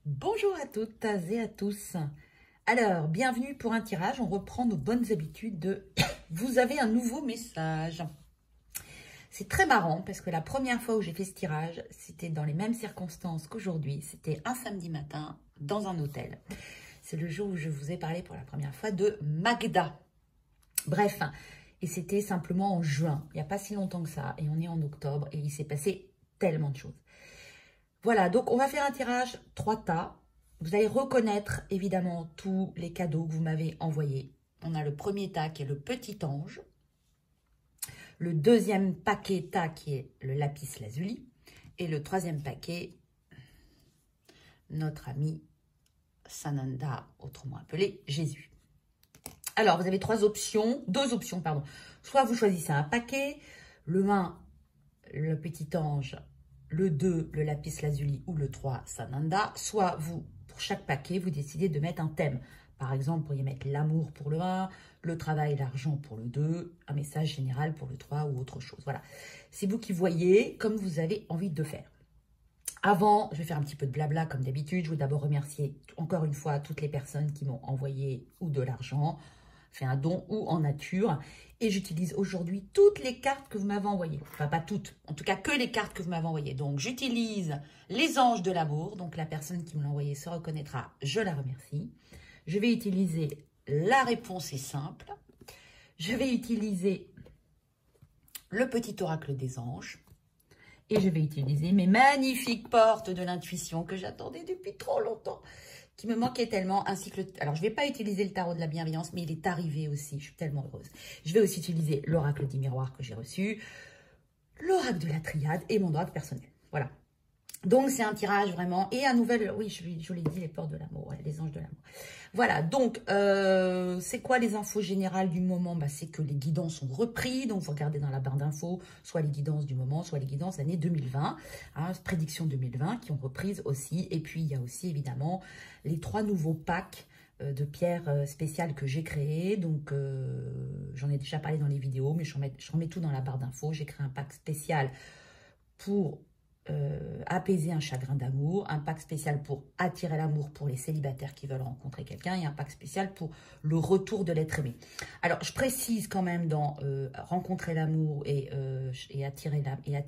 Bonjour à toutes et à tous. Alors, bienvenue pour un tirage. On reprend nos bonnes habitudes de « Vous avez un nouveau message ». C'est très marrant parce que la première fois où j'ai fait ce tirage, c'était dans les mêmes circonstances qu'aujourd'hui. C'était un samedi matin dans un hôtel. C'est le jour où je vous ai parlé pour la première fois de Magda. Bref, et c'était simplement en juin. Il n'y a pas si longtemps que ça. Et on est en octobre et il s'est passé tellement de choses. Voilà, donc on va faire un tirage 3 tas. Vous allez reconnaître évidemment tous les cadeaux que vous m'avez envoyés. On a le premier tas qui est le petit ange. Le deuxième paquet tas qui est le lapis lazuli. Et le troisième paquet, notre ami Sananda, autrement appelé Jésus. Alors, vous avez deux options, pardon. Soit vous choisissez un paquet, le 1, le petit ange, le 2, le lapis lazuli ou le 3, Sananda. Soit vous, pour chaque paquet, vous décidez de mettre un thème. Par exemple, vous pourriez mettre l'amour pour le 1, le travail, l'argent pour le 2, un message général pour le 3 ou autre chose. Voilà, c'est vous qui voyez comme vous avez envie de faire. Avant, je vais faire un petit peu de blabla comme d'habitude. Je veux d'abord remercier encore une fois toutes les personnes qui m'ont envoyé ou de l'argent, fait un don ou en nature. Et j'utilise aujourd'hui toutes les cartes que vous m'avez envoyées. Enfin, pas toutes, en tout cas que les cartes que vous m'avez envoyées. Donc, j'utilise les anges de l'amour. Donc, la personne qui me l'a envoyé se reconnaîtra. Je la remercie. Je vais utiliser la réponse est simple. Je vais utiliser le petit oracle des anges. Et je vais utiliser mes magnifiques portes de l'intuition que j'attendais depuis trop longtemps, qui me manquaient tellement, ainsi que alors, je ne vais pas utiliser le tarot de la bienveillance, mais il est arrivé aussi, je suis tellement heureuse. Je vais aussi utiliser l'oracle des miroirs que j'ai reçu, l'oracle de la triade et mon oracle personnel. Voilà. Donc, c'est un tirage vraiment, et un nouvel, oui, je l'ai dit, les portes de l'amour, ouais, les anges de l'amour. Voilà, donc, c'est quoi les infos générales du moment? Bah, c'est que les guidances sont repris, donc vous regardez dans la barre d'infos, soit les guidances du moment, soit les guidances l'année 2020, hein, prédiction 2020, qui ont reprise aussi, et puis il y a aussi évidemment les 3 nouveaux packs de pierres spéciales que j'ai créées, donc j'en ai déjà parlé dans les vidéos, mais je remets tout dans la barre d'infos. J'ai créé un pack spécial pour apaiser un chagrin d'amour, un pack spécial pour attirer l'amour pour les célibataires qui veulent rencontrer quelqu'un et un pack spécial pour le retour de l'être aimé. Alors, je précise quand même dans rencontrer l'amour et attirer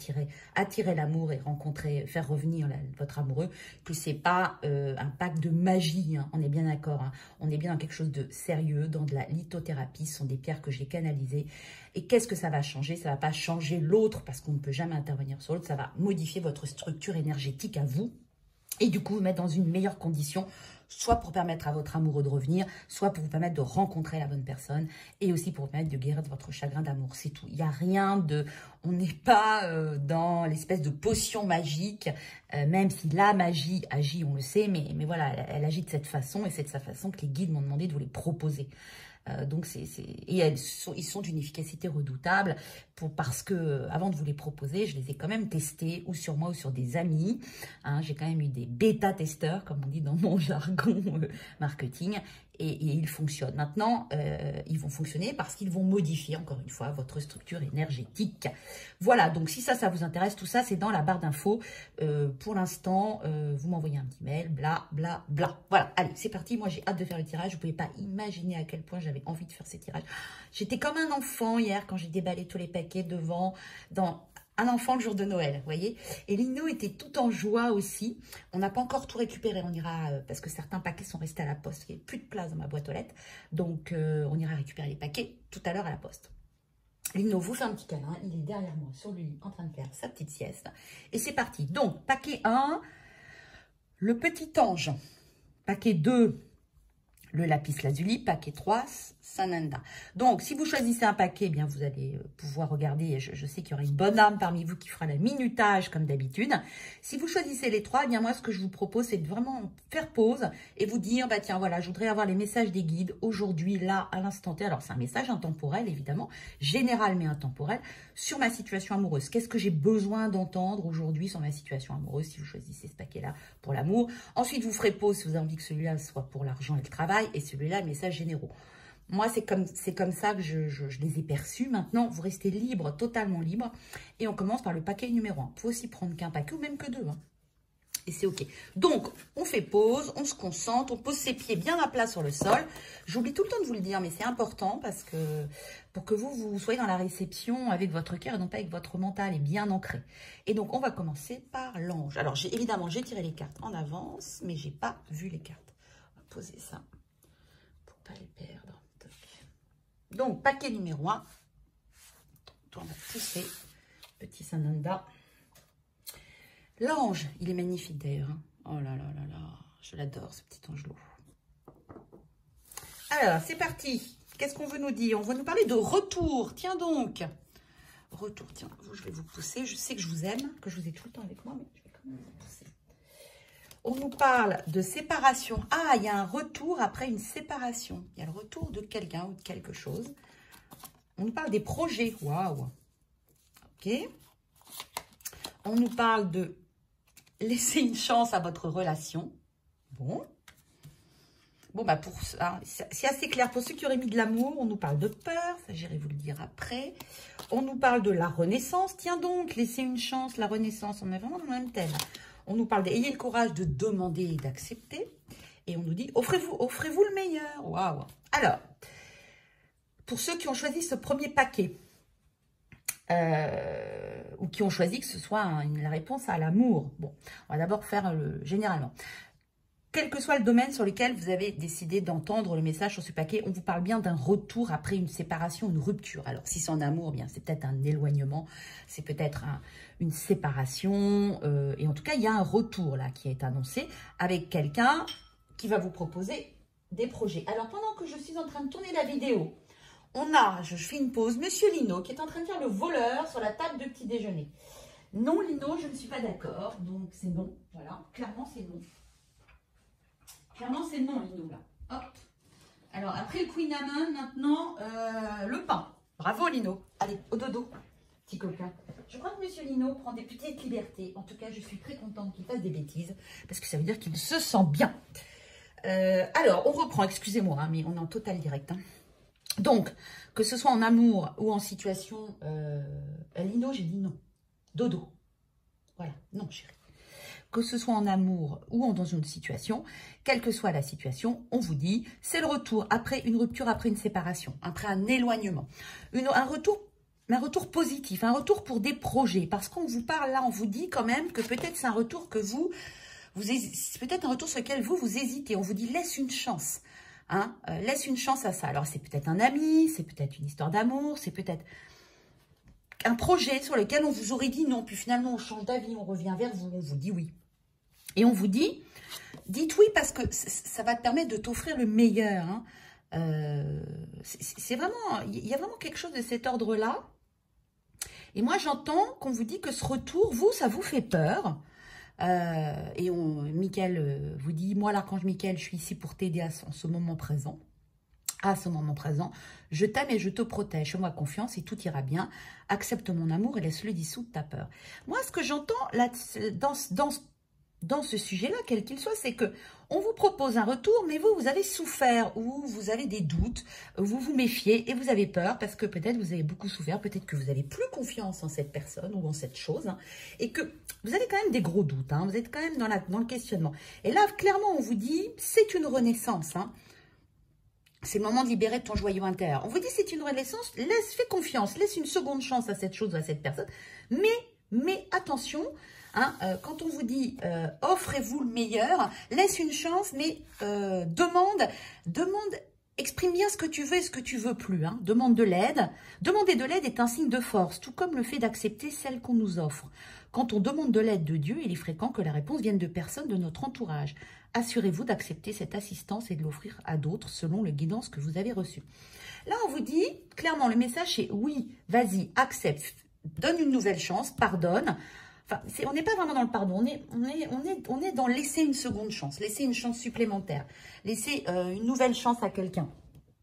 l'amour et faire revenir votre amoureux que c'est pas un pack de magie, hein, on est bien d'accord, hein, on est bien dans quelque chose de sérieux, dans de la lithothérapie. Ce sont des pierres que j'ai canalisées. Et qu'est-ce que ça va changer? Ça va pas changer l'autre parce qu'on ne peut jamais intervenir sur l'autre, ça va modifier votre structure énergétique à vous et du coup vous mettre dans une meilleure condition, soit pour permettre à votre amoureux de revenir, soit pour vous permettre de rencontrer la bonne personne et aussi pour vous permettre de guérir de votre chagrin d'amour. C'est tout. Il n'y a rien de... On n'est pas dans l'espèce de potion magique, même si la magie agit, on le sait, mais voilà, elle agit de cette façon et c'est de sa façon que les guides m'ont demandé de vous les proposer. Donc, ils sont d'une efficacité redoutable parce que, avant de vous les proposer, je les ai quand même testés, ou sur moi ou sur des amis. Hein, j'ai quand même eu des bêta-testeurs, comme on dit dans mon jargon marketing, et ils fonctionnent. Maintenant, ils vont fonctionner parce qu'ils vont modifier, encore une fois, votre structure énergétique. Voilà, donc si ça vous intéresse, tout ça, c'est dans la barre d'infos. Pour l'instant, vous m'envoyez un petit mail, bla, bla, bla. Voilà, allez, c'est parti. Moi, j'ai hâte de faire le tirage. Vous ne pouvez pas imaginer à quel point j'avais envie de faire ces tirages. J'étais comme un enfant hier quand j'ai déballé tous les paquets devant, un enfant le jour de Noël, vous voyez. Et Lino était tout en joie aussi. On n'a pas encore tout récupéré. On ira, parce que certains paquets sont restés à la poste. Il n'y a plus de place dans ma boîte aux lettres. Donc, on ira récupérer les paquets tout à l'heure à la poste. Lino vous fait un petit câlin. Il est derrière moi sur le lit en train de faire sa petite sieste. Et c'est parti. Donc, paquet 1, le petit ange. Paquet 2, le lapis lazuli. Paquet 3, Sananda. Donc, si vous choisissez un paquet, eh bien, vous allez pouvoir regarder. Je sais qu'il y aura une bonne âme parmi vous qui fera le minutage comme d'habitude. Si vous choisissez les 3, eh bien, moi, ce que je vous propose, c'est de vraiment faire pause et vous dire, bah tiens, voilà, je voudrais avoir les messages des guides aujourd'hui, là, à l'instant T. Alors, c'est un message intemporel, évidemment, général mais intemporel, sur ma situation amoureuse. Qu'est-ce que j'ai besoin d'entendre aujourd'hui sur ma situation amoureuse, si vous choisissez ce paquet-là pour l'amour. Ensuite, vous ferez pause si vous avez envie que celui-là soit pour l'argent et le travail, et celui-là, messages généraux. Moi, c'est comme ça que je les ai perçus. Maintenant, vous restez libre, totalement libre. Et on commence par le paquet numéro 1. Vous pouvez aussi prendre qu'un paquet ou même que 2. Hein. Et c'est OK. Donc, on fait pause, on se concentre, on pose ses pieds bien à plat sur le sol. J'oublie tout le temps de vous le dire, mais c'est important parce que pour que vous soyez dans la réception avec votre cœur et non pas avec votre mental et bien ancré. Et donc, on va commencer par l'ange. Alors, évidemment, j'ai tiré les cartes en avance, mais j'ai pas vu les cartes. On va poser ça pour pas les perdre. Toc. Donc, paquet numéro 1. On va pousser. Petit Sananda. L'ange, il est magnifique d'ailleurs. Hein. Oh là là là là, je l'adore ce petit angelot. Alors, c'est parti. Qu'est-ce qu'on veut nous dire? On veut nous parler de retour. Tiens donc. Retour, tiens, je vais vous pousser. Je sais que je vous aime, que je vous ai tout le temps avec moi, mais je vais quand même vous pousser. On nous parle de séparation. Ah, il y a un retour après une séparation. Il y a le retour de quelqu'un ou de quelque chose. On nous parle des projets. Waouh. Ok. On nous parle de laisser une chance à votre relation. Bon. Bon, bah pour ça, c'est assez clair. Pour ceux qui auraient mis de l'amour, on nous parle de peur. Ça, j'irai vous le dire après. On nous parle de la renaissance. Tiens donc, laisser une chance, la renaissance. On est vraiment dans le même thème. On nous parle d'ayez le courage de demander et d'accepter. Et on nous dit, offrez-vous le meilleur. Waouh. Alors, pour ceux qui ont choisi ce premier paquet, ou qui ont choisi que ce soit la réponse à l'amour. Bon, on va d'abord faire généralement. Quel que soit le domaine sur lequel vous avez décidé d'entendre le message sur ce paquet, on vous parle bien d'un retour après une séparation, une rupture. Alors, si c'est en amour, bien, c'est peut-être un éloignement, c'est peut-être une séparation, et en tout cas, il y a un retour là qui est annoncé avec quelqu'un qui va vous proposer des projets. Alors, pendant que je suis en train de tourner la vidéo, je fais une pause, Monsieur Lino, qui est en train de faire le voleur sur la table de petit déjeuner. Non, Lino, je ne suis pas d'accord, donc c'est non. Voilà, clairement, c'est non. Clairement, c'est non, Lino, là. Hop. Alors, après le Queen Amman, maintenant, le pain. Bravo, Lino. Allez, au dodo, petit copain. Je crois que Monsieur Lino prend des petites libertés. En tout cas, je suis très contente qu'il fasse des bêtises, parce que ça veut dire qu'il se sent bien. Alors, on reprend, excusez-moi, hein, mais on est en total direct, hein. Donc, que ce soit en amour ou en situation... Lino, j'ai dit non. Dodo. Voilà. Non, chérie. Que ce soit en amour ou dans une situation, quelle que soit la situation, on vous dit, c'est le retour après une rupture, après une séparation, après un éloignement. Un retour positif, un retour pour des projets. Parce qu'on vous parle là, on vous dit quand même que peut-être c'est un retour que peut-être un retour sur lequel vous hésitez. On vous dit, laisse une chance. Hein, laisse une chance à ça. Alors, c'est peut-être un ami, c'est peut-être une histoire d'amour, c'est peut-être un projet sur lequel on vous aurait dit non. Puis finalement, on change d'avis, on revient vers vous, on vous dit oui. Et on vous dit, dites oui parce que ça va te permettre de t'offrir le meilleur. Hein. C'est vraiment, il y a vraiment quelque chose de cet ordre-là. Et moi, j'entends qu'on vous dit que ce retour, ça vous fait peur. Et Mickaël vous dit, moi l'archange Mickaël, je suis ici pour t'aider en ce moment présent. À ce moment présent, je t'aime et je te protège. Fais-moi confiance et tout ira bien. Accepte mon amour et laisse-le dissoudre ta peur. Moi, ce que j'entends là, dans ce sujet-là, quel qu'il soit, c'est que on vous propose un retour, mais vous avez souffert ou vous avez des doutes, vous vous méfiez et vous avez peur parce que peut-être vous avez beaucoup souffert, peut-être que vous n'avez plus confiance en cette personne ou en cette chose, hein, et que vous avez quand même des gros doutes, hein, vous êtes quand même dans le questionnement. Et là, clairement, on vous dit, c'est une renaissance, hein. C'est le moment de libérer ton joyau intérieur. On vous dit, c'est une renaissance, fais confiance, laisse une seconde chance à cette chose, à cette personne, mais attention, hein, quand on vous dit offrez-vous le meilleur, laisse une chance, mais demande, exprime bien ce que tu veux et ce que tu veux plus. Hein, demande de l'aide. Demander de l'aide est un signe de force, tout comme le fait d'accepter celle qu'on nous offre. Quand on demande de l'aide de Dieu, il est fréquent que la réponse vienne de personnes de notre entourage. Assurez-vous d'accepter cette assistance et de l'offrir à d'autres selon les guidances que vous avez reçues. Là, on vous dit, clairement, le message est oui, vas-y, accepte, donne une nouvelle chance, pardonne. Enfin, on n'est pas vraiment dans le pardon, on est dans laisser une seconde chance, laisser une chance supplémentaire, laisser une nouvelle chance à quelqu'un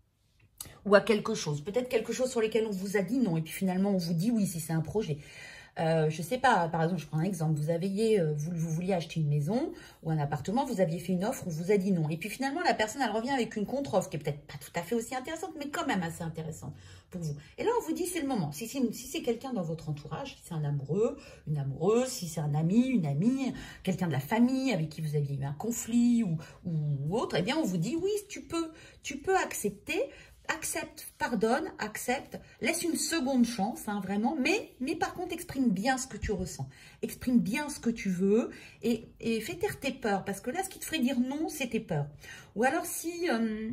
ou à quelque chose. Peut-être quelque chose sur lequel on vous a dit non et puis finalement on vous dit oui si c'est un projet. Je sais pas, par exemple, je prends un exemple, vous vouliez acheter une maison ou un appartement, vous aviez fait une offre, on vous a dit non. Et puis finalement, la personne, elle revient avec une contre-offre qui est peut-être pas tout à fait aussi intéressante, mais quand même assez intéressante pour vous. Et là, on vous dit, c'est le moment. Si c'est quelqu'un dans votre entourage, si c'est un amoureux, une amoureuse, si c'est un ami, une amie, quelqu'un de la famille avec qui vous aviez eu un conflit ou autre, eh bien, on vous dit, oui, tu peux accepter. Accepte, pardonne, accepte, laisse une seconde chance, hein, vraiment, mais par contre, exprime bien ce que tu ressens, exprime bien ce que tu veux et fais taire tes peurs, parce que là, ce qui te ferait dire non, c'est tes peurs. Ou alors, si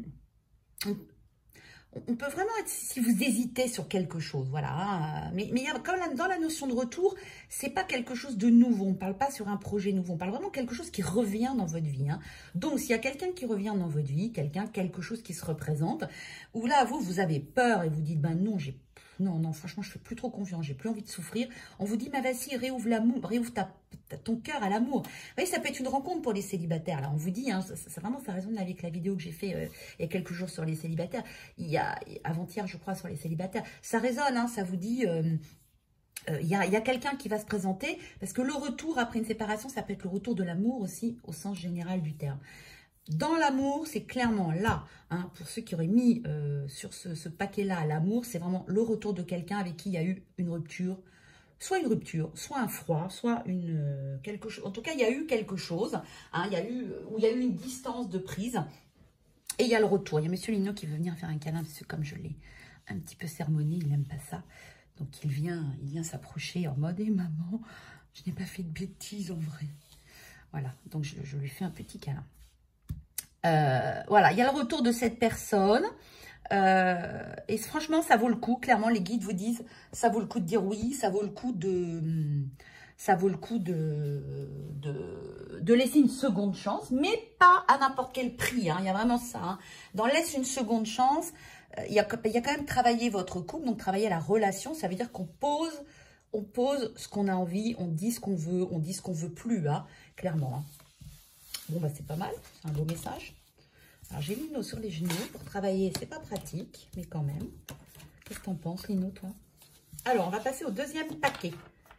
on peut vraiment être, si vous hésitez sur quelque chose, voilà, hein, mais il y a quand même dans la notion de retour, c'est pas quelque chose de nouveau, on parle pas sur un projet nouveau, on parle vraiment de quelque chose qui revient dans votre vie, hein. Donc, s'il y a quelqu'un qui revient dans votre vie, quelque chose qui se représente, ou là, vous avez peur et vous dites, ben non, non, franchement, je fais plus trop confiance, j'ai plus envie de souffrir. On vous dit, mais vas-y, réouvre l'amour, réouvre ton cœur à l'amour. Vous voyez, ça peut être une rencontre pour les célibataires, là. On vous dit, hein, ça résonne avec la vidéo que j'ai fait il y a quelques jours sur les célibataires. Avant-hier, je crois, sur les célibataires. Ça résonne, hein, ça vous dit, il y a quelqu'un qui va se présenter, parce que le retour après une séparation, ça peut être le retour de l'amour aussi, au sens général du terme. Dans l'amour, c'est clairement là, hein, pour ceux qui auraient mis sur ce paquet-là l'amour, c'est vraiment le retour de quelqu'un avec qui il y a eu une rupture, soit un froid, soit quelque chose. En tout cas, il y a eu quelque chose, hein, il y a eu une distance de prise, et il y a le retour. Il y a Monsieur Lino qui veut venir faire un câlin, parce que comme je l'ai un petit peu sermonné, il n'aime pas ça. Donc il vient s'approcher en mode, maman, je n'ai pas fait de bêtises en vrai. Voilà, donc je lui fais un petit câlin. Voilà, il y a le retour de cette personne et franchement, ça vaut le coup. Clairement, les guides vous disent, ça vaut le coup de dire oui, ça vaut le coup de laisser une seconde chance, mais pas à n'importe quel prix, hein. Il y a vraiment ça, hein. Dans laisse une seconde chance, il y a quand même travailler votre couple, donc travailler la relation. Ça veut dire qu'on pose ce qu'on a envie, on dit ce qu'on veut, on dit ce qu'on veut plus, hein, clairement, hein. Bon, bah, c'est pas mal, c'est un beau message. Alors, j'ai Lino sur les genoux pour travailler. C'est pas pratique, mais quand même. Qu'est-ce que t'en penses, Lino, toi? Alors, on va passer au deuxième paquet.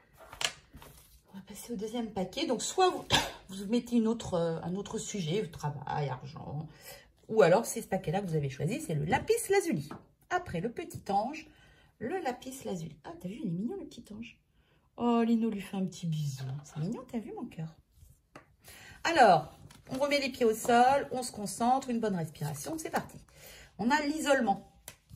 Donc, soit vous mettez un autre sujet, travail, argent, ou alors, c'est ce paquet-là que vous avez choisi, c'est le lapis lazuli. Après le petit ange, le lapis lazuli. Ah, t'as vu, il est mignon, le petit ange. Oh, Lino lui fait un petit bisou. C'est mignon, t'as vu, mon cœur? Alors, on remet les pieds au sol, on se concentre, une bonne respiration, c'est parti. On a l'isolement.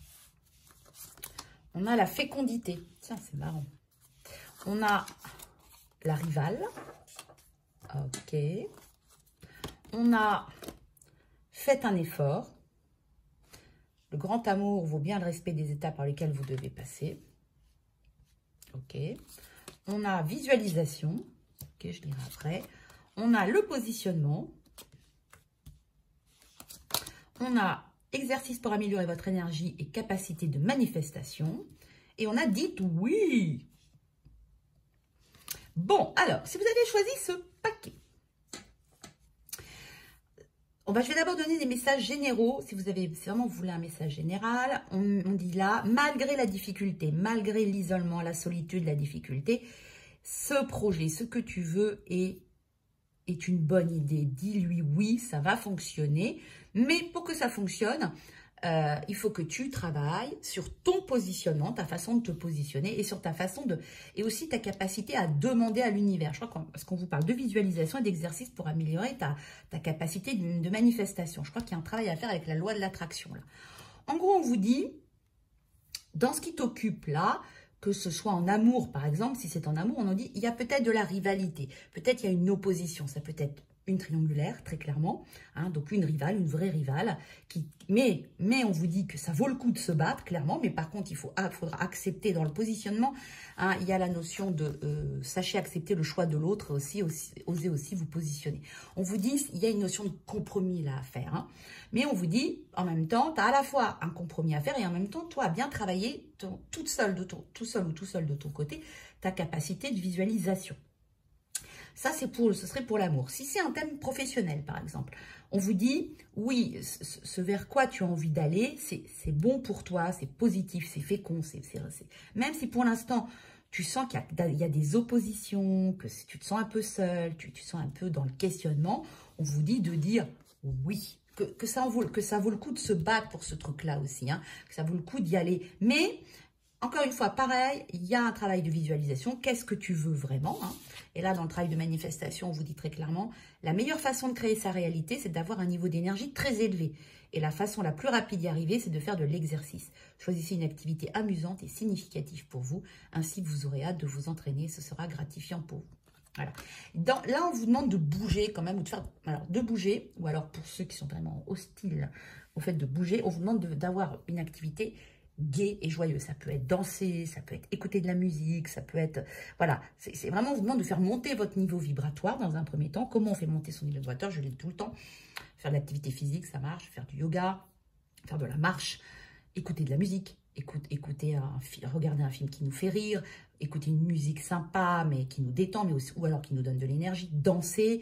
On a la fécondité. Tiens, c'est marrant. On a la rivale. Ok. On a fait un effort. Le grand amour vaut bien le respect des étapes par lesquelles vous devez passer. Ok. On a visualisation. Ok, je lirai après. On a le positionnement. On a exercice pour améliorer votre énergie et capacité de manifestation. Et on a dit oui. Bon, alors, si vous avez choisi ce paquet, je vais d'abord donner des messages généraux. Si vraiment vous voulez un message général, on dit là, malgré la difficulté, malgré l'isolement, la solitude, la difficulté, ce projet, ce que tu veux est une bonne idée. Dis-lui oui, ça va fonctionner. Mais pour que ça fonctionne, il faut que tu travailles sur ton positionnement, ta façon de te positionner et sur ta façon et aussi ta capacité à demander à l'univers. Je crois parce qu'on vous parle de visualisation et d'exercice pour améliorer ta capacité de manifestation. Je crois qu'il y a un travail à faire avec la loi de l'attraction. En gros, on vous dit, dans ce qui t'occupe là, que ce soit en amour, par exemple, si c'est en amour, on nous dit, il y a peut-être de la rivalité, peut-être il y a une opposition, ça peut être une triangulaire, très clairement, hein, donc une rivale, une vraie rivale, mais on vous dit que ça vaut le coup de se battre, clairement, mais par contre, il faudra accepter dans le positionnement, hein, il y a la notion de, sachez accepter le choix de l'autre, osez aussi vous positionner. On vous dit, il y a une notion de compromis là à faire, hein, mais on vous dit, en même temps, tu as à la fois un compromis à faire et en même temps, toi, à bien travailler tout seul de ton côté, ta capacité de visualisation. Ça, ce serait pour l'amour. Si c'est un thème professionnel, par exemple, on vous dit, oui, ce vers quoi tu as envie d'aller, c'est bon pour toi, c'est positif, c'est fécond. Même si pour l'instant, tu sens qu'il y a des oppositions, que tu te sens un peu seul, tu te sens un peu dans le questionnement, on vous dit de dire oui, que ça vaut le coup de se battre pour ce truc-là aussi, hein, que ça vaut le coup d'y aller. Mais, encore une fois, pareil, il y a un travail de visualisation. Qu'est-ce que tu veux vraiment, hein? Et là, dans le travail de manifestation, on vous dit très clairement, la meilleure façon de créer sa réalité, c'est d'avoir un niveau d'énergie très élevé. Et la façon la plus rapide d'y arriver, c'est de faire de l'exercice. Choisissez une activité amusante et significative pour vous. Ainsi, vous aurez hâte de vous entraîner. Ce sera gratifiant pour vous. Voilà. Là, on vous demande de bouger quand même, ou de faire, alors de bouger, ou alors pour ceux qui sont vraiment hostiles au fait de bouger, on vous demande d'avoir une activité gaie et joyeuse. Ça peut être danser, ça peut être écouter de la musique, ça peut être, voilà, c'est vraiment, on vous demande de faire monter votre niveau vibratoire dans un premier temps. Comment on fait monter son niveau vibratoire? Je le dis tout le temps. Faire de l'activité physique, ça marche. Faire du yoga, faire de la marche, écouter de la musique, regarder un film qui nous fait rire, écouter une musique sympa, mais qui nous détend, mais aussi, ou alors qui nous donne de l'énergie, danser,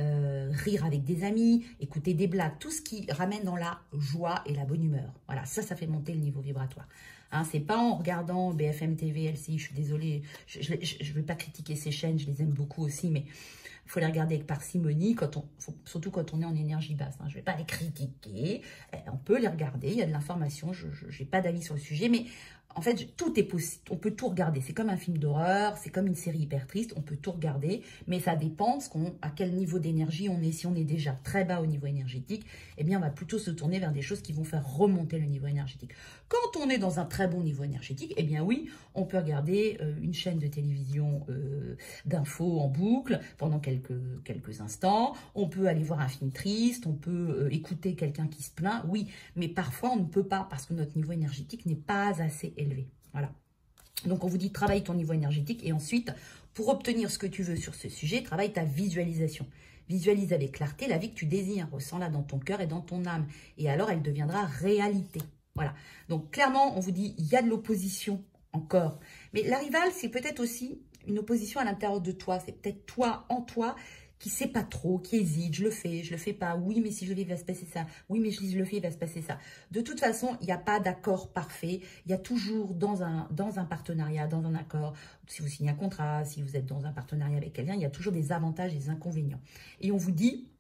rire avec des amis, écouter des blagues, tout ce qui ramène dans la joie et la bonne humeur. Voilà, ça fait monter le niveau vibratoire. Hein, c'est pas en regardant BFM TV, LCI, je suis désolée, je ne vais pas critiquer ces chaînes, je les aime beaucoup aussi, mais il faut les regarder avec parcimonie, surtout quand on est en énergie basse. Hein. Je ne vais pas les critiquer, on peut les regarder, il y a de l'information, je n'ai pas d'avis sur le sujet, mais en fait, tout est possible, on peut tout regarder. C'est comme un film d'horreur, c'est comme une série hyper triste, on peut tout regarder, mais ça dépend à quel niveau d'énergie on est. Si on est déjà très bas au niveau énergétique, eh bien, on va plutôt se tourner vers des choses qui vont faire remonter le niveau énergétique. Quand on est dans un très bon niveau énergétique, eh bien oui, on peut regarder une chaîne de télévision d'infos en boucle pendant quelques instants, on peut aller voir un film triste, on peut écouter quelqu'un qui se plaint, oui, mais parfois on ne peut pas parce que notre niveau énergétique n'est pas assez élevé. Voilà. Donc, on vous dit, travaille ton niveau énergétique et ensuite, pour obtenir ce que tu veux sur ce sujet, travaille ta visualisation. Visualise avec clarté la vie que tu désires, ressens-la dans ton cœur et dans ton âme. Et alors, elle deviendra réalité. Voilà. Donc, clairement, on vous dit, il y a de l'opposition encore. Mais la rivale, c'est peut-être aussi une opposition à l'intérieur de toi. C'est peut-être toi, en toi, qui ne sait pas trop, qui hésite, je le fais pas, oui, mais si je le fais, il va se passer ça, oui, mais si je le fais, il va se passer ça. De toute façon, il n'y a pas d'accord parfait, il y a toujours dans un partenariat, dans un accord, si vous signez un contrat, si vous êtes dans un partenariat avec quelqu'un, il y a toujours des avantages et des inconvénients. Et on vous dit,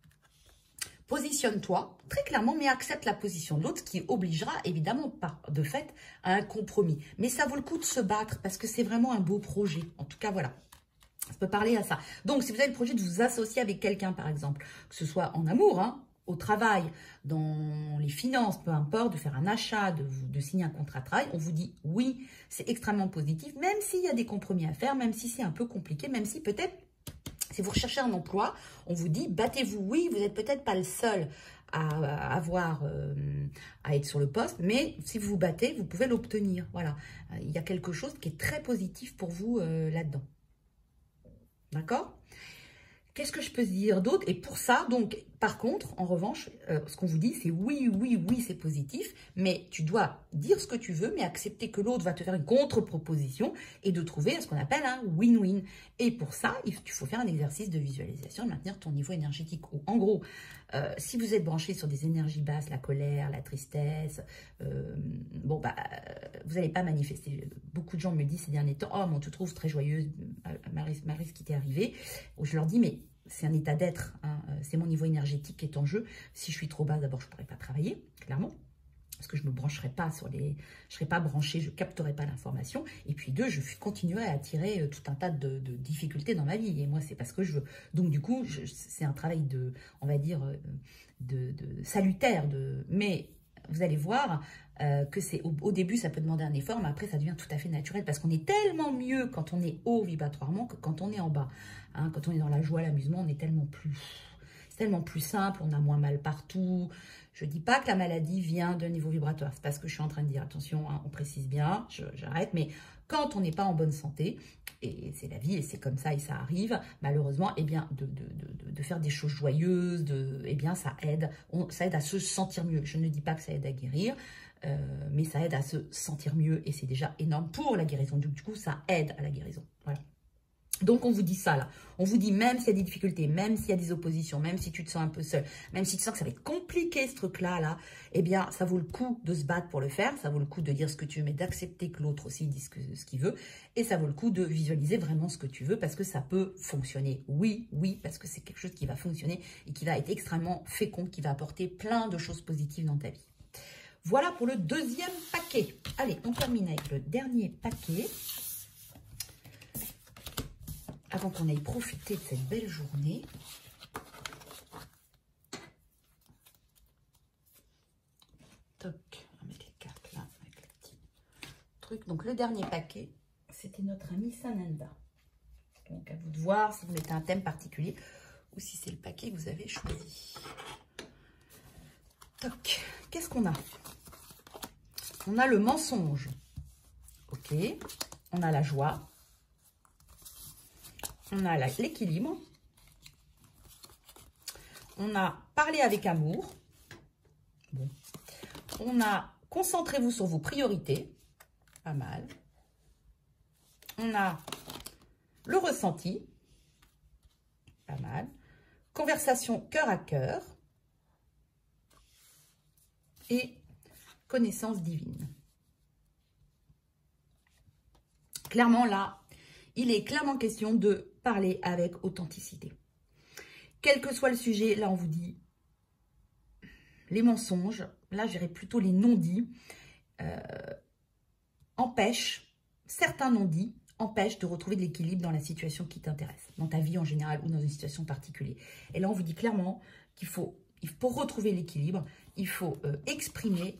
positionne-toi très clairement, mais accepte la position de l'autre, ce qui obligera évidemment par de fait à un compromis. Mais ça vaut le coup de se battre parce que c'est vraiment un beau projet. En tout cas, voilà. Ça peut parler à ça. Donc, si vous avez le projet de vous associer avec quelqu'un, par exemple, que ce soit en amour, hein, au travail, dans les finances, peu importe, de faire un achat, de signer un contrat de travail, on vous dit oui, c'est extrêmement positif, même s'il y a des compromis à faire, même si c'est un peu compliqué, même si peut-être, si vous recherchez un emploi, on vous dit battez-vous. Oui, vous n'êtes peut-être pas le seul à être sur le poste, mais si vous vous battez, vous pouvez l'obtenir. Voilà, il y a quelque chose qui est très positif pour vous là-dedans. D'accord? Qu'est-ce que je peux dire d'autre? Et pour ça, donc, par contre, en revanche, ce qu'on vous dit, c'est oui, oui, oui, c'est positif, mais tu dois dire ce que tu veux, mais accepter que l'autre va te faire une contre-proposition et de trouver ce qu'on appelle un win-win. Et pour ça, il faut faire un exercice de visualisation, de maintenir ton niveau énergétique haut. En gros, si vous êtes branché sur des énergies basses, la colère, la tristesse, vous n'allez pas manifester. Beaucoup de gens me disent ces derniers temps, oh, mais on te trouve très joyeuse, Marie, ce qui t'est arrivé. Je leur dis, mais c'est un état d'être, hein, c'est mon niveau énergétique qui est en jeu. Si je suis trop bas, d'abord, je ne pourrais pas travailler, clairement. Parce que je ne me brancherai pas je ne serai pas branchée, je ne capterai pas l'information. Et puis deux, je continuerai à attirer tout un tas de difficultés dans ma vie. Et moi, c'est parce que je veux. Donc du coup, c'est un travail on va dire, de salutaire. Mais vous allez voir que au début, ça peut demander un effort, mais après, ça devient tout à fait naturel. Parce qu'on est tellement mieux quand on est haut vibratoirement que quand on est en bas. Hein, quand on est dans la joie, l'amusement, on est tellement plus simple, on a moins mal partout. Je ne dis pas que la maladie vient d'un niveau vibratoire. C'est pas ce que je suis en train de dire. Attention, hein, on précise bien, j'arrête. Mais quand on n'est pas en bonne santé, et c'est la vie, et c'est comme ça, et ça arrive, malheureusement, eh bien, de faire des choses joyeuses, eh bien, ça aide à se sentir mieux. Je ne dis pas que ça aide à guérir, mais ça aide à se sentir mieux, et c'est déjà énorme pour la guérison. Du coup, ça aide à la guérison. Voilà. Donc, on vous dit ça, là. On vous dit, même s'il y a des difficultés, même s'il y a des oppositions, même si tu te sens un peu seul, même si tu sens que ça va être compliqué, ce truc-là, là, eh bien, ça vaut le coup de se battre pour le faire. Ça vaut le coup de dire ce que tu veux, mais d'accepter que l'autre aussi dise ce qu'il veut. Et ça vaut le coup de visualiser vraiment ce que tu veux parce que ça peut fonctionner. Oui, oui, parce que c'est quelque chose qui va fonctionner et qui va être extrêmement fécond, qui va apporter plein de choses positives dans ta vie. Voilà pour le deuxième paquet. Allez, on termine avec le dernier paquet. Avant qu'on aille profiter de cette belle journée. Toc, on va mettre les cartes là, avec le petit truc. Donc, le dernier paquet, c'était notre ami Sananda. Donc, à vous de voir si vous mettez un thème particulier ou si c'est le paquet que vous avez choisi. Toc, qu'est-ce qu'on a? On a le mensonge. Ok. On a la joie. On a l'équilibre. On a parlé avec amour. Bon. On a concentrez-vous sur vos priorités. Pas mal. On a le ressenti. Pas mal. Conversation cœur à cœur. Et connaissance divine. Clairement, là, il est clairement question de parler avec authenticité. Quel que soit le sujet, là, on vous dit les mensonges, là, je dirais plutôt les non-dits, empêchent, certains non-dits, empêchent de retrouver de l'équilibre dans la situation qui t'intéresse, dans ta vie en général ou dans une situation particulière. Et là, on vous dit clairement qu'il faut, pour retrouver l'équilibre, il faut exprimer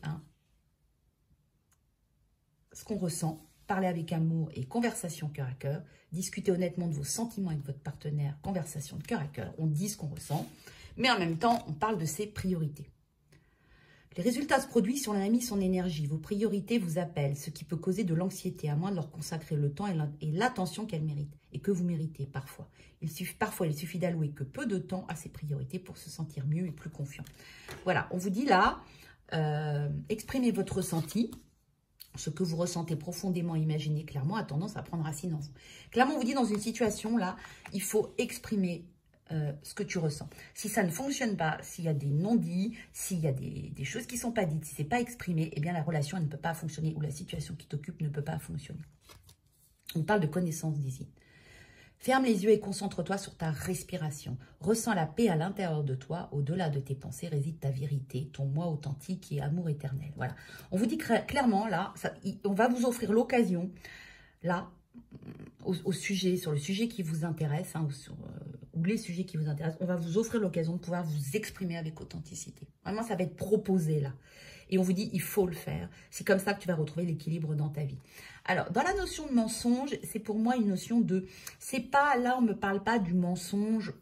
ce qu'on ressent, parler avec amour et conversation cœur à cœur, discuter honnêtement de vos sentiments avec votre partenaire, conversation de cœur à cœur, on dit ce qu'on ressent, mais en même temps, on parle de ses priorités. Les résultats se produisent sur l'ami, son énergie. Vos priorités vous appellent, ce qui peut causer de l'anxiété, à moins de leur consacrer le temps et l'attention qu'elles méritent, et que vous méritez parfois. Il suffit d'allouer que peu de temps à ces priorités pour se sentir mieux et plus confiant. Voilà, on vous dit là, exprimez votre ressenti. Ce que vous ressentez profondément, imaginez clairement, a tendance à prendre racine en vous. Clairement, on vous dit dans une situation, là, il faut exprimer ce que tu ressens. Si ça ne fonctionne pas, s'il y a des non-dits, s'il y a des choses qui ne sont pas dites, si ce n'est pas exprimé, eh bien la relation elle ne peut pas fonctionner ou la situation qui t'occupe ne peut pas fonctionner. On parle de connaissance divine. Ferme les yeux et concentre-toi sur ta respiration. Ressens la paix à l'intérieur de toi. Au-delà de tes pensées réside ta vérité, ton moi authentique et amour éternel. Voilà. On vous dit clairement, là, on va vous offrir l'occasion, là, sur le sujet qui vous intéresse, ou les sujets qui vous intéressent, on va vous offrir l'occasion de pouvoir vous exprimer avec authenticité. Vraiment, ça va être proposé, là. Et on vous dit, il faut le faire. C'est comme ça que tu vas retrouver l'équilibre dans ta vie. Alors, dans la notion de mensonge, c'est pour moi une notion de... C'est pas, là, on ne me parle pas du mensonge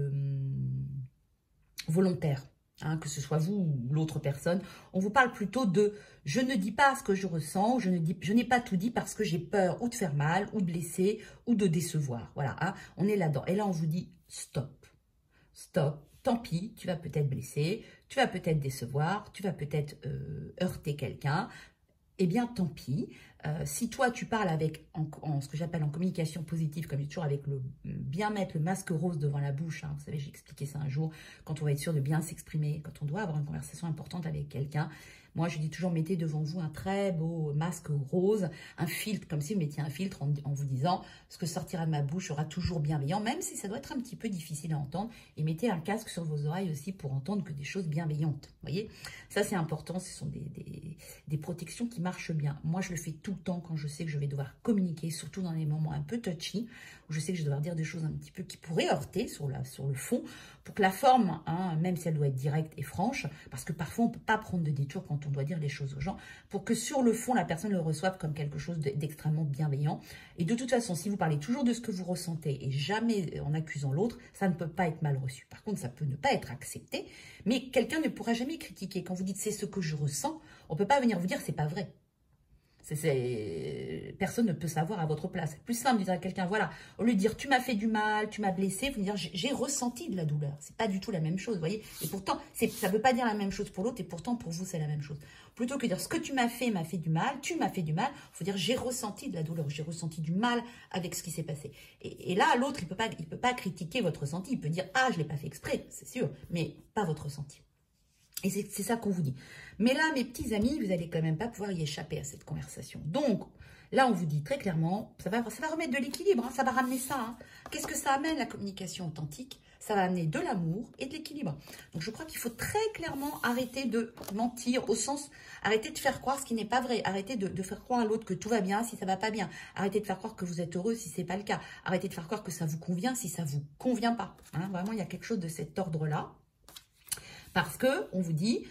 volontaire, que ce soit vous ou l'autre personne. On vous parle plutôt de, je ne dis pas ce que je ressens, je n'ai pas tout dit parce que j'ai peur ou de faire mal, ou de blesser, ou de décevoir. Voilà, on est là-dedans. Et là, on vous dit, stop, stop. Tant pis, tu vas peut-être blesser, tu vas peut-être décevoir, tu vas peut-être heurter quelqu'un. Eh bien, tant pis. Si toi, tu parles avec, ce que j'appelle en communication positive, comme toujours avec bien mettre le masque rose devant la bouche. Vous savez, j'ai expliqué ça un jour, quand on va être sûr de bien s'exprimer, quand on doit avoir une conversation importante avec quelqu'un. Moi, je dis toujours, mettez devant vous un très beau masque rose, un filtre, comme si vous mettiez un filtre en vous disant, ce que sortira de ma bouche sera toujours bienveillant, même si ça doit être un petit peu difficile à entendre. Et mettez un casque sur vos oreilles aussi pour entendre que des choses bienveillantes. Vous voyez, ça c'est important, ce sont des protections qui marchent bien. Moi, je le fais tout le temps quand je sais que je vais devoir communiquer, surtout dans les moments un peu touchy, où je sais que je vais devoir dire des choses un petit peu qui pourraient heurter sur le fond, pour que la forme, même si elle doit être directe et franche, parce que parfois on ne peut pas prendre de détour quand on doit dire les choses aux gens, pour que sur le fond, la personne le reçoive comme quelque chose d'extrêmement bienveillant. Et de toute façon, si vous parlez toujours de ce que vous ressentez et jamais en accusant l'autre, ça ne peut pas être mal reçu. Par contre, ça peut ne pas être accepté, mais quelqu'un ne pourra jamais critiquer. Quand vous dites « c'est ce que je ressens », on ne peut pas venir vous dire « c'est pas vrai ». Personne ne peut savoir à votre place. C'est plus simple de dire à quelqu'un, voilà, au lieu de dire tu m'as fait du mal, tu m'as blessé, vous dire j'ai ressenti de la douleur. C'est pas du tout la même chose, vous voyez. Et pourtant, ça ne veut pas dire la même chose pour l'autre, et pourtant pour vous c'est la même chose. Plutôt que de dire ce que tu m'as fait du mal, tu m'as fait du mal, il faut dire j'ai ressenti de la douleur, j'ai ressenti du mal avec ce qui s'est passé. Et là, l'autre, il peut pas critiquer votre ressenti, il peut dire ah je l'ai pas fait exprès, c'est sûr, mais pas votre ressenti. Et c'est ça qu'on vous dit. Mais là, mes petits amis, vous n'allez quand même pas pouvoir y échapper à cette conversation. Donc, là, on vous dit très clairement, ça va remettre de l'équilibre, hein, ça va ramener ça. Hein. Qu'est-ce que ça amène, la communication authentique? Ça va amener de l'amour et de l'équilibre. Donc, je crois qu'il faut très clairement arrêter de mentir, au sens, arrêter de faire croire ce qui n'est pas vrai. Arrêter de faire croire à l'autre que tout va bien si ça va pas bien. Arrêter de faire croire que vous êtes heureux si c'est pas le cas. Arrêter de faire croire que ça vous convient si ça vous convient pas. Hein, vraiment, il y a quelque chose de cet ordre-là. Parce que on vous dit,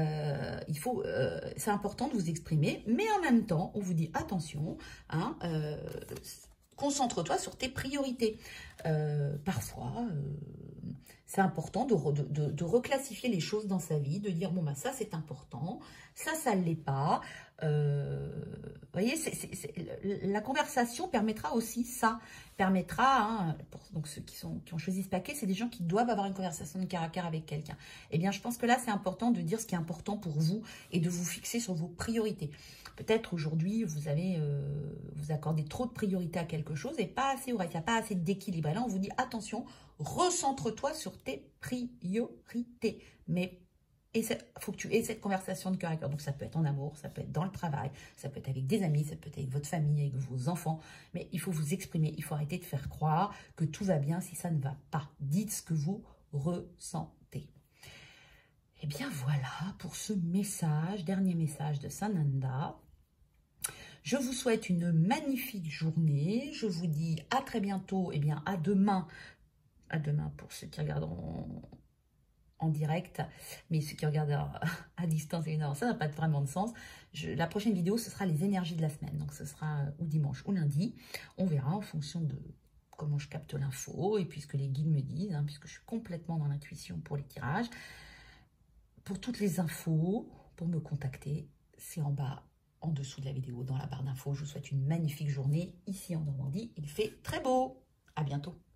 c'est important de vous exprimer, mais en même temps, on vous dit attention, hein, concentre-toi sur tes priorités. Parfois, c'est important de reclassifier les choses dans sa vie, de dire bon bah ça c'est important, ça ne l'est pas. Vous voyez, la conversation permettra aussi ça, permettra, hein, donc ceux qui ont choisi ce paquet, c'est des gens qui doivent avoir une conversation de cœur à cœur avec quelqu'un. Eh bien, je pense que là, c'est important de dire ce qui est important pour vous et de vous fixer sur vos priorités. Peut-être aujourd'hui, vous accordez trop de priorité à quelque chose et pas assez, il n'y a pas assez d'équilibre. Et là, on vous dit attention, recentre-toi sur tes priorités. Mais il faut que tu aies cette conversation de cœur à cœur. Donc, ça peut être en amour, ça peut être dans le travail, ça peut être avec des amis, ça peut être avec votre famille, avec vos enfants. Mais il faut vous exprimer, il faut arrêter de faire croire que tout va bien si ça ne va pas. Dites ce que vous ressentez. Et bien voilà pour ce message, dernier message de Sananda. Je vous souhaite une magnifique journée. Je vous dis à très bientôt, et bien à demain. À demain pour ceux qui regardent en direct, mais ceux qui regardent à distance, évidemment, ça n'a pas vraiment de sens. La prochaine vidéo, ce sera les énergies de la semaine. Donc, ce sera ou dimanche ou lundi. On verra en fonction de comment je capte l'info et puis ce que les guides me disent, hein, puisque je suis complètement dans l'intuition pour les tirages. Pour toutes les infos, pour me contacter, c'est en bas, en dessous de la vidéo, dans la barre d'infos. Je vous souhaite une magnifique journée ici en Normandie. Il fait très beau. À bientôt.